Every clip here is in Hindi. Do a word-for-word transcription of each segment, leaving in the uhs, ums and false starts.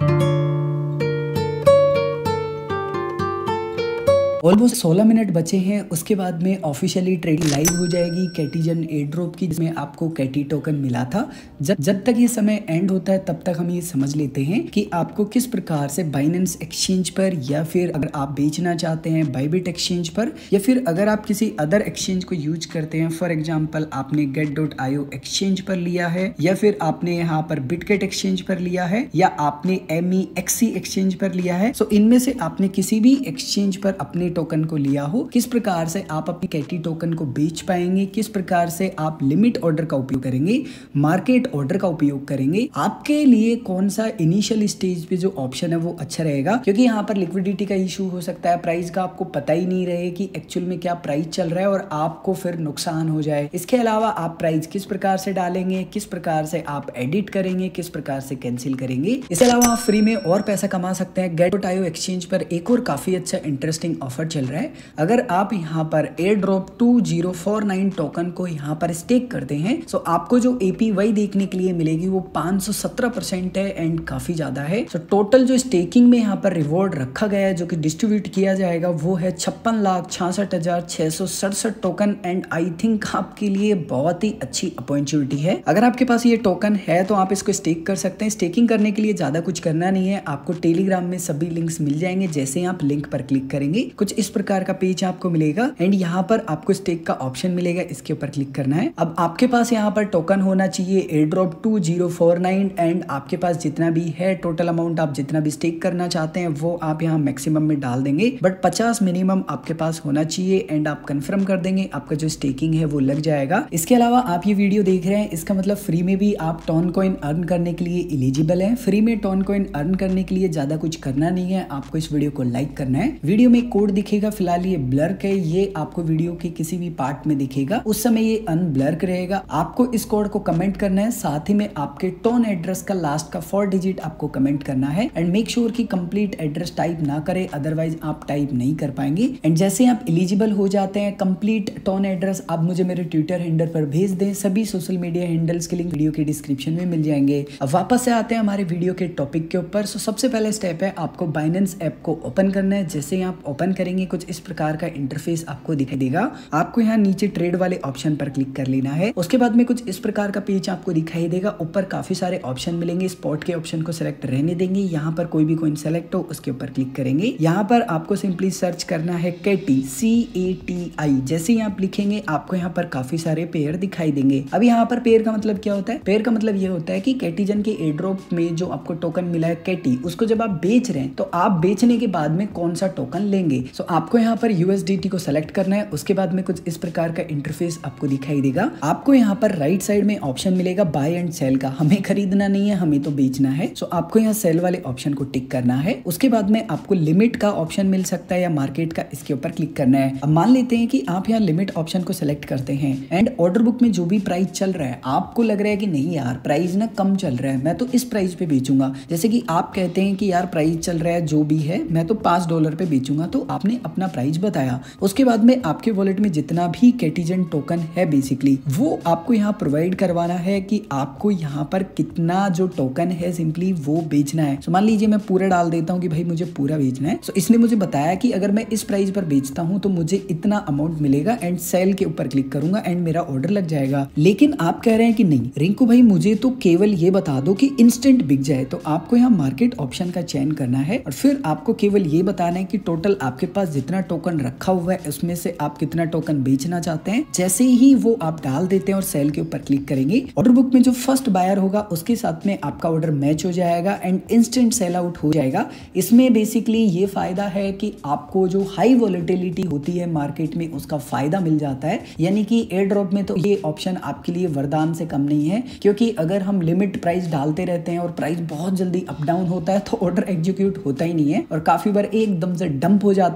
ऑलमोस्ट सोलह मिनट बचे हैं, उसके बाद में ऑफिशियली ट्रेडिंग लाइव हो जाएगी कैटीजन एयर ड्रॉप की, जिसमें आपको कैटी टोकन मिला था। जब जब तक ये समय एंड होता है तब तक हम ये समझ लेते हैं कि आपको किस प्रकार से बाइनेंस एक्सचेंज पर, या फिर अगर आप बेचना चाहते हैं बाइबिट एक्सचेंज पर, या फिर अगर आप किसी अदर एक्सचेंज को यूज करते हैं, फॉर एग्जाम्पल आपने gate dot I O exchange पर लिया है, या फिर आपने यहाँ पर बिटगेट एक्सचेंज पर लिया है, या आपने M E X C exchange पर लिया है। सो इनमें से आपने किसी भी एक्सचेंज पर अपने टोकन को लिया हो, किस प्रकार से आप अपनी कैटी टोकन को बेच पाएंगे, किस प्रकार से आप लिमिट ऑर्डर का उपयोग करेंगे, मार्केट ऑर्डर का उपयोग करेंगे, आपके लिए कौन सा इनिशियल स्टेज पे जो ऑप्शन है वो अच्छा रहेगा। क्योंकि यहाँ पर लिक्विडिटी का इशू हो सकता है, प्राइस का आपको पता ही नहीं रहे कि एक्चुअल में क्या प्राइस चल रहा है और आपको फिर नुकसान हो जाए। इसके अलावा आप प्राइस किस प्रकार से डालेंगे, किस प्रकार से आप एडिट करेंगे, किस प्रकार से कैंसिल करेंगे। इसके अलावा आप फ्री में और पैसा कमा सकते हैं। Gate dot I O exchange पर एक और काफी अच्छा इंटरेस्टिंग ऑफर चल रहा है। अगर आप यहाँ पर air drop two zero four nine token को यहाँ पर स्टेक करते हैं तो आपको जो एपीवाई देखने के लिए मिलेगी वो पाँच सौ सत्रह परसेंट है एंड काफी ज्यादा है। तो टोटल जो स्टेकिंग में यहाँ पर रिवॉर्ड रखा गया है जो कि डिस्ट्रीब्यूट किया जाएगा वो है छप्पन लाख छियासठ हजार छह सौ सड़सठ टोकन। एंड आई थिंक आपके लिए बहुत ही अच्छी अपॉर्चुनिटी है। अगर आपके पास ये टोकन है तो आप इसको स्टेक कर सकते हैं। स्टेकिंग करने के लिए ज्यादा कुछ करना नहीं है, आपको टेलीग्राम में सभी लिंक्स मिल जाएंगे। जैसे ही आप लिंक पर क्लिक करेंगे कुछ इस प्रकार का पेज आपको मिलेगा एंड यहाँ पर आपको स्टेक का ऑप्शन मिलेगा, इसके ऊपर क्लिक करना है। अब आपके पास यहाँ पर टोकन होना चाहिए air drop two zero four nine and आपके पास जितना भी है टोटल अमाउंट आप जितना भी स्टेक करना चाहते हैं वो आप यहाँ मैक्सिमम में डाल देंगे, बट पचास मिनिमम आपके पास होना चाहिए एंड आप कंफर्म कर देंगे, आपका जो स्टेकिंग है वो लग जाएगा। इसके अलावा आप ये वीडियो देख रहे हैं, इसका मतलब फ्री में भी आप टोन कॉइन अर्न करने के लिए एलिजिबल है। फ्री में टोन कॉइन अर्न करने के लिए ज्यादा कुछ करना नहीं है, आपको इस वीडियो को लाइक करना है। वीडियो में कोड दिखेगा, फिलहाल ये ब्लर है, ये आपको वीडियो के किसी भी पार्ट में दिखेगा, उस समय ये अनब्लर रहेगा। आपको इस कोड को कमेंट करना है, साथ ही में आपके टोन एड्रेस का लास्ट का फोर डिजिट आपको कमेंट करना है एंड मेक श्योर कि कंप्लीट एड्रेस टाइप ना करें, अदरवाइज आप टाइप नहीं कर पाएंगे। एंड जैसे आप एलिजिबल हो जाते हैं, कंप्लीट टोन एड्रेस आप मुझे मेरे ट्विटर हैंडल पर भेज दें। सभी सोशल मीडिया हैंडल्स के लिंक वीडियो के डिस्क्रिप्शन में मिल जाएंगे। अब वापस से आते हैं हमारे वीडियो के टॉपिक के ऊपर। सो सबसे पहले स्टेप है आपको बाइनेंस ऐप को ओपन करना है। जैसे ही आप ओपन करेंगे कुछ इस प्रकार का इंटरफेस आपको दिखाई देगा। आपको यहाँ नीचे ट्रेड वाले ऑप्शन पर क्लिक कर लेना है। उसके बाद में कुछ इस प्रकार का पेज आपको दिखाई देगा। ऊपर काफी सारे ऑप्शन मिलेंगे, स्पॉट के ऑप्शन को सिलेक्ट रहने देंगे। यहाँ पर कोई भी कॉइन सेलेक्ट हो उसके ऊपर क्लिक करेंगे। यहाँ पर आपको सिंपली सर्च करना है Katie, C A T I. जैसे ही आप लिखेंगे आपको यहाँ पर काफी सारे पेयर दिखाई देंगे। अब यहाँ पर पेयर का मतलब क्या होता है? पेयर का मतलब ये होता है कि कैटीजन के एयर ड्रॉप में जो आपको टोकन मिला है कैटी, उसको जब आप बेच रहे हैं तो आप बेचने के बाद में कौन सा टोकन लेंगे। सो आपको यहाँ पर यूएसडीटी को सेलेक्ट करना है। उसके बाद में कुछ इस प्रकार का इंटरफेस आपको दिखाई देगा। आपको यहाँ पर राइट साइड में ऑप्शन मिलेगा बाय एंड सेल का। हमें खरीदना नहीं है, हमें तो बेचना है। सो आपको यहाँ सेल वाले ऑप्शन को टिक करना है। उसके बाद में आपको लिमिट का ऑप्शन मिल सकता है या मार्केट का, इसके ऊपर क्लिक करना है। अब मान लेते हैं कि आप यहाँ लिमिट ऑप्शन को सिलेक्ट करते हैं एंड ऑर्डर बुक में जो भी प्राइस चल रहा है आपको लग रहा है कि नहीं यार प्राइस ना कम चल रहा है, मैं तो इस प्राइस पे बेचूंगा। जैसे कि आप कहते हैं कि यार प्राइस चल रहा है जो भी है मैं तो पांच डॉलर पे बेचूंगा, तो आपने अपना प्राइस बताया। उसके बाद में आपके वॉलेट में जितना भी कैटीजन टोकन है बेसिकली वो आपको यहाँ प्रोवाइड करवाना है कि आपको यहाँ पर कितना जो टोकन है सिंपली वो बेचना है। so, मान लीजिए मैं पूरा डाल देता हूँ कि भाई मुझे पूरा बेचना है। so, इसने मुझे बताया कि अगर मैं इस प्राइस पर बेचता हूँ तो मुझे इतना अमाउंट मिलेगा एंड सेल के ऊपर क्लिक करूंगा एंड मेरा ऑर्डर लग जाएगा। लेकिन आप कह रहे हैं कि नहीं रिंकू भाई मुझे तो केवल ये बता दो कि इंस्टेंट बिक जाए, तो आपको यहाँ मार्केट ऑप्शन का चयन करना है और फिर आपको केवल ये बताना है कि टोटल आपके पास जितना टोकन रखा हुआ है उसमें से आप कितना टोकन बेचना चाहते हैं। जैसे ही वो आप डाल देते हैं और सेल के ऊपर क्लिक करेंगे, ऑर्डर बुक में जो फर्स्ट बायर होगा उसके साथ में आपका ऑर्डर मैच हो जाएगा एंड इंस्टेंट सेल आउट हो जाएगा। इसमें बेसिकली ये फायदा है कि आपको जो हाई वॉलेटिलिटी होती है मार्केट में उसका फायदा मिल जाता है। यानी कि एयर ड्रॉप में तो ये ऑप्शन आपके लिए वरदान से कम नहीं है, क्योंकि अगर हम लिमिट प्राइस डालते रहते हैं और प्राइस बहुत जल्दी अप डाउन होता है तो ऑर्डर एग्जीक्यूट होता ही नहीं है और काफी बार एकदम से डंप हो जाता है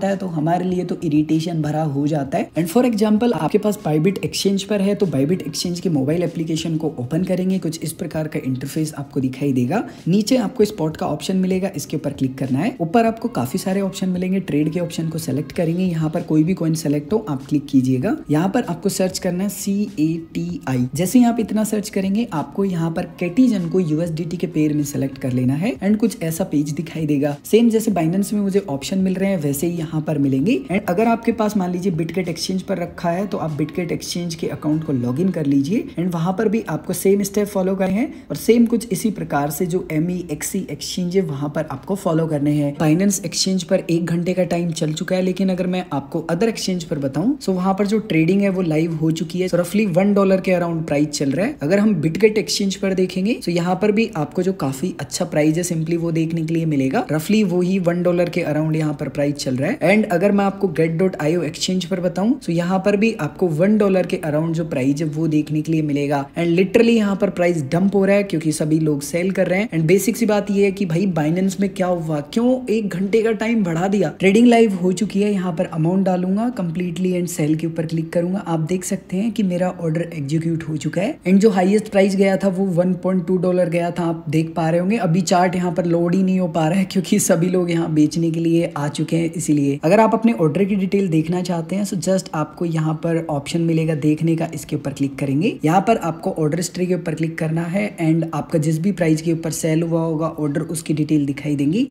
है तो हमारे लिए तो इरिटेशन भरा हो जाता है। एंड फॉर एग्जाम्पल आपके पास बाइबिट एक्सचेंज पर है तो बाइबिट एक्सचेंज के मोबाइल एप्लीकेशन को ओपन करेंगे, कुछ इस प्रकार का इंटरफेस आपको दिखाई देगा। नीचे आपको स्पॉट का ऑप्शन मिलेगा, इसके ऊपर क्लिक करना है। ऊपर आपको काफी सारे ऑप्शन मिलेंगे, ट्रेड के ऑप्शन को सेलेक्ट करेंगे, यहाँ पर कोई भी कॉइन सेलेक्ट हो आप क्लिक कीजिएगा। यहाँ पर आपको सर्च करना है सी ए टी आई। जैसे ही आप इतना सर्च करेंगे आपको यहाँ पर कैटीजन को यूएसडीटी के पेयर में सेलेक्ट कर लेना है एंड कुछ ऐसा पेज दिखाई देगा। सेम जैसे बाइनेंस में मुझे ऑप्शन मिल रहे हैं वैसे ही यहाँ पर मिलेंगे। एंड अगर आपके पास मान लीजिए बिटगेट एक्सचेंज पर रखा है तो आप बिटगेट एक्सचेंज के अकाउंट को लॉग इन कर लीजिए एंड वहां पर भी आपको सेम स्टेप फॉलो करने हैं और सेम कुछ इसी प्रकार से जो एम ई एक्सी एक्सचेंज है वहां पर आपको फॉलो करने हैं। बाइनेंस एक्सचेंज पर एक घंटे का टाइम चल चुका है, लेकिन अगर मैं आपको अदर एक्सचेंज पर बताऊं तो वहां पर जो ट्रेडिंग है वो लाइव हो चुकी है। तो रफली वन डॉलर के अराउंड प्राइस चल रहा है। अगर हम बिटगेट एक्सचेंज पर देखेंगे तो यहाँ पर भी आपको जो काफी अच्छा प्राइस है सिंपली वो देखने के लिए मिलेगा। रफली वो ही वन डॉलर के अराउंड यहाँ पर प्राइस चल रहा है। एंड अगर मैं आपको gate dot I O exchange पर बताऊं तो यहाँ पर भी आपको वन डॉलर के अराउंड जो प्राइस है वो देखने के लिए मिलेगा। एंड लिटरली यहाँ पर प्राइस डंप हो रहा है क्योंकि सभी लोग सेल कर रहे हैं। एंड बेसिक सी बात ये है कि भाई बाइनेंस में क्या हुआ, क्यों एक घंटे का टाइम बढ़ा दिया। ट्रेडिंग लाइव हो चुकी है, यहाँ पर अमाउंट डालूंगा कंप्लीटली एंड सेल के ऊपर क्लिक करूंगा। आप देख सकते हैं कि मेरा ऑर्डर एग्जीक्यूट हो चुका है। एंड जो हाईएस्ट प्राइस गया था वो वन पॉइंट टू डॉलर गया था, आप देख पा रहे होंगे। अभी चार्ट यहाँ पर लोड ही नहीं हो पा रहा है क्योंकि सभी लोग यहाँ बेचने के लिए आ चुके हैं। इसीलिए अगर आप अपने ऑर्डर की डिटेल देखना चाहते हैं तो जस्ट आपको यहाँ पर ऑप्शन मिलेगा देखने का, इसके ऊपर क्लिक करेंगे। यहाँ पर आपको ऑर्डर हिस्ट्री के ऊपर क्लिक करना है एंड आपका जिस भी प्राइस के ऊपर सेल हुआ होगा ऑर्डर उसकी डिटेल दिखाई देंगी।